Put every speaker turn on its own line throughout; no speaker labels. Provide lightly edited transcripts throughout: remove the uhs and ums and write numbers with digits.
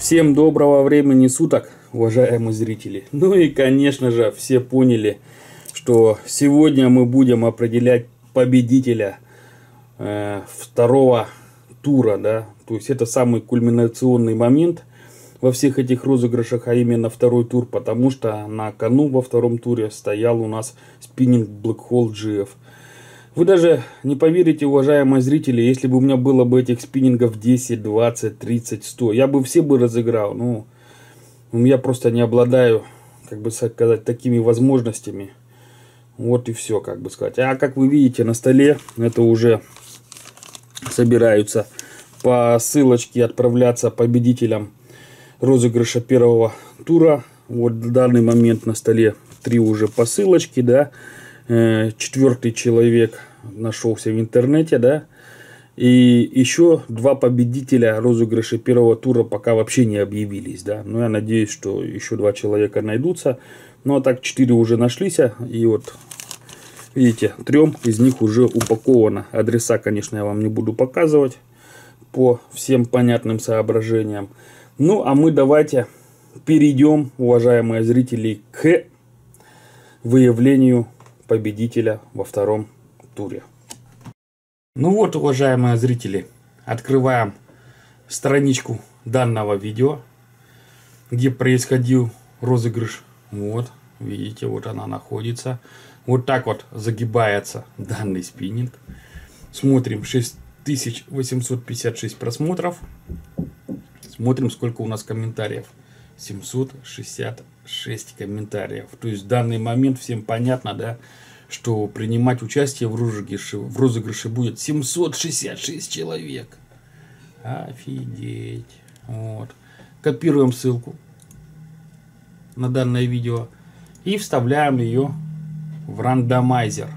Всем доброго времени суток, уважаемые зрители. Ну и, конечно же, все поняли, что сегодня мы будем определять победителя второго тура, да. То есть это самый кульминационный момент во всех этих розыгрышах, а именно второй тур, потому что на кону во втором туре стоял у нас спиннинг Black Hole GF. Вы даже не поверите, уважаемые зрители, если бы у меня было бы этих спиннингов 10, 20, 30, 100, я бы все бы разыграл. Ну, я просто не обладаю, как бы сказать, такими возможностями. Вот и все, как бы сказать. А как вы видите на столе, это уже собираются по ссылочке отправляться победителям розыгрыша первого тура. Вот в данный момент на столе 3 уже посылочки, да. 4-й человек нашелся в интернете, да. И еще 2 победителя розыгрыша первого тура пока вообще не объявились, да. Но я надеюсь, что еще 2 человека найдутся. Ну а так 4 уже нашлись. И вот видите, 3 из них уже упаковано. Адреса, конечно, я вам не буду показывать по всем понятным соображениям. Ну а мы давайте перейдем, уважаемые зрители, к выявлению победителя во втором туре. Ну вот, уважаемые зрители, открываем страничку данного видео, где происходил розыгрыш. Вот, видите, вот она находится. Вот так вот загибается данный спиннинг. Смотрим, 6856 просмотров. Смотрим, сколько у нас комментариев. 766 комментариев. То есть в данный момент всем понятно, да, что принимать участие в розыгрыше будет 766 человек. Офигеть. Вот. Копируем ссылку на данное видео и вставляем ее в рандомайзер.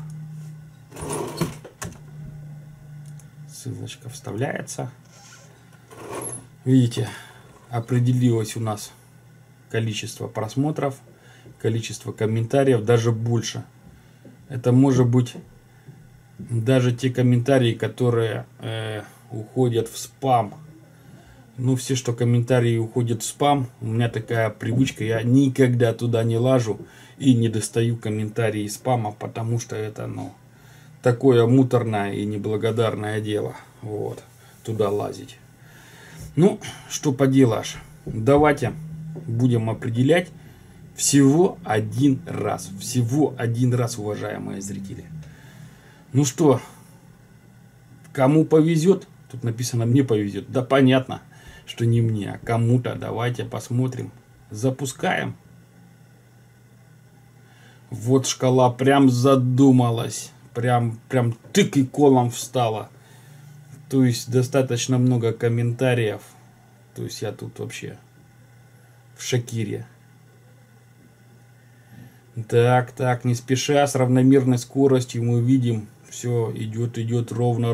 Ссылочка вставляется. Видите, определилось у нас количество просмотров, количество комментариев, даже больше. Это может быть даже те комментарии, которые уходят в спам. Ну, все, что комментарии уходят в спам, у меня такая привычка, я никогда туда не лажу и не достаю комментарии из спама, потому что это, ну, такое муторное и неблагодарное дело, вот, туда лазить. Ну, что поделаешь, давайте будем определять всего один раз. Всего один раз, уважаемые зрители. Ну что, кому повезет? Тут написано «мне повезет». Да понятно, что не мне, а кому-то. Давайте посмотрим. Запускаем. Вот шкала прям задумалась. Прям тык и колом встала. То есть достаточно много комментариев. То есть я тут вообще в шокире. Так, не спеша, с равномерной скоростью мы видим, все идет ровно,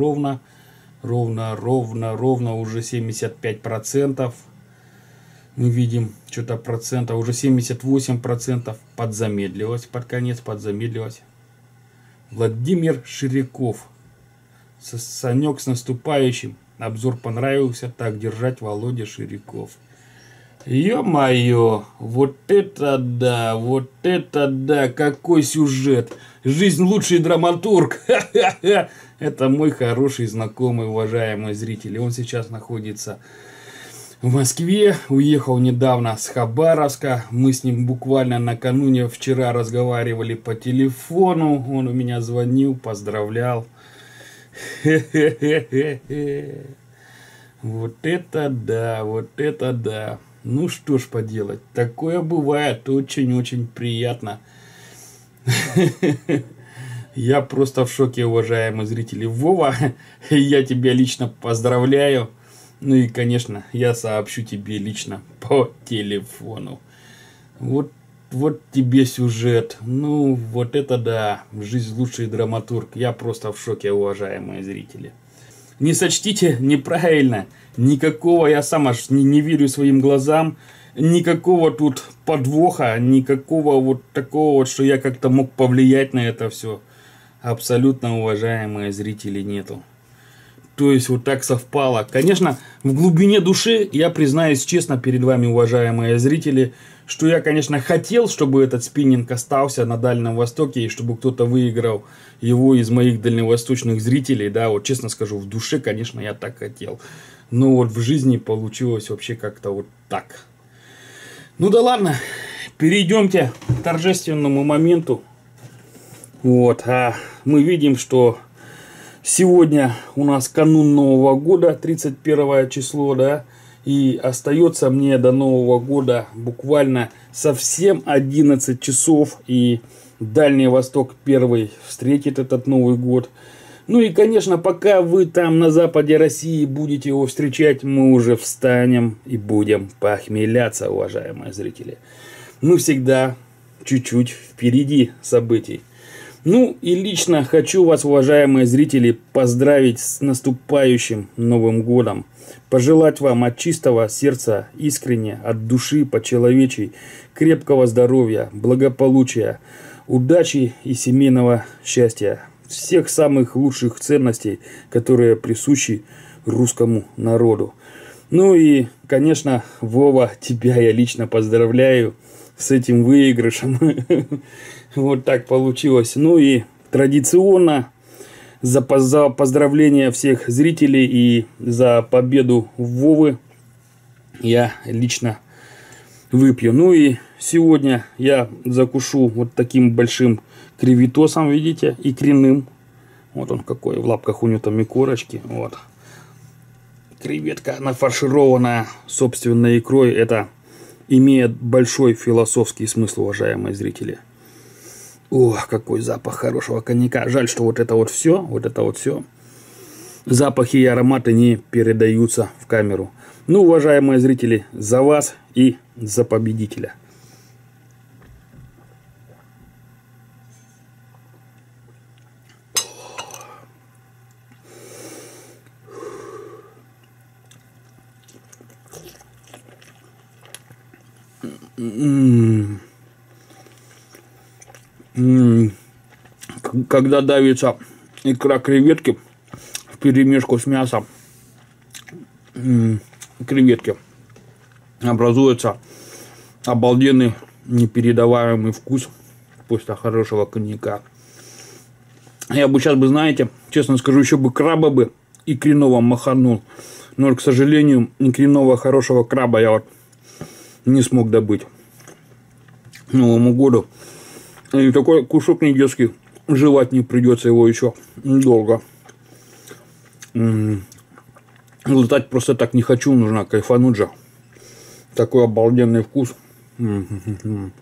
уже 75%. Мы видим что-то процента, уже 78%, подзамедлилось, под конец подзамедлилось. Владимир Ширяков. Санек с наступающим. Обзор понравился. Так держать, Володя Ширяков. Ё-моё, вот это да, какой сюжет. Жизнь лучший драматург. Это мой хороший знакомый, уважаемые зрители. Он сейчас находится в Москве. Уехал недавно с Хабаровска. Мы с ним буквально накануне вчера разговаривали по телефону. Он у меня звонил, поздравлял. Вот это да. Ну что ж поделать, такое бывает, очень-очень приятно. Я просто в шоке, уважаемые зрители. Вова, я тебя лично поздравляю. Ну и, конечно, я сообщу тебе лично по телефону. Вот тебе сюжет. Ну, вот это да, жизнь лучший драматург. Я просто в шоке, уважаемые зрители. Не сочтите неправильно. Никакого, я сам аж не верю своим глазам. Никакого тут подвоха, никакого вот такого вот, что я как-то мог повлиять на это все. Абсолютно, уважаемые зрители, нету. То есть вот так совпало. Конечно, в глубине души я признаюсь честно перед вами, уважаемые зрители, что я, конечно, хотел, чтобы этот спиннинг остался на Дальнем Востоке и чтобы кто-то выиграл его из моих дальневосточных зрителей. Да, вот честно скажу, в душе, конечно, я так хотел. Но вот в жизни получилось вообще как-то вот так. Ну да ладно, перейдемте к торжественному моменту. Вот, мы видим, что сегодня у нас канун Нового года, 31 число, да, и остается мне до Нового года буквально совсем 11 часов, и Дальний Восток первый встретит этот Новый год. Ну и, конечно, пока вы там на западе России будете его встречать, мы уже встанем и будем похмеляться, уважаемые зрители. Мы всегда чуть-чуть впереди событий. Ну и лично хочу вас, уважаемые зрители, поздравить с наступающим Новым годом. Пожелать вам от чистого сердца, искренне, от души, по-человечьи, крепкого здоровья, благополучия, удачи и семейного счастья. Всех самых лучших ценностей, которые присущи русскому народу. Ну и, конечно, Вова, тебя я лично поздравляю с этим выигрышем. Вот так получилось. Ну и традиционно за поздравление всех зрителей и за победу Вовы я лично выпью. Ну и сегодня я закушу вот таким большим креветосом, видите, икряным. Вот он какой, в лапках у него там и корочки. Вот. Креветка нафаршированная собственной икрой. Это имеет большой философский смысл, уважаемые зрители. Ох, какой запах хорошего коньяка. Жаль, что вот это вот все, запахи и ароматы не передаются в камеру. Ну, уважаемые зрители, за вас и за победителя. Когда давится икра креветки вперемешку с мясом креветки, образуется обалденный непередаваемый вкус после хорошего коньяка. Я бы сейчас, знаете, честно скажу, еще бы краба бы икряного маханул, но, к сожалению, икряного хорошего краба я вот не смог добыть к Новому году. И такой кусок не детский, жевать не придется его еще долго. Глотать просто так не хочу, нужно кайфануть же. Такой обалденный вкус. Ну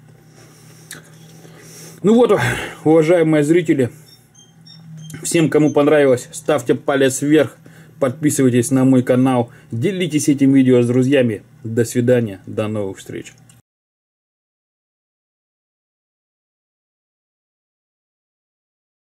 вот, уважаемые зрители, всем, кому понравилось, ставьте палец вверх, подписывайтесь на мой канал, делитесь этим видео с друзьями. До свидания, до новых встреч.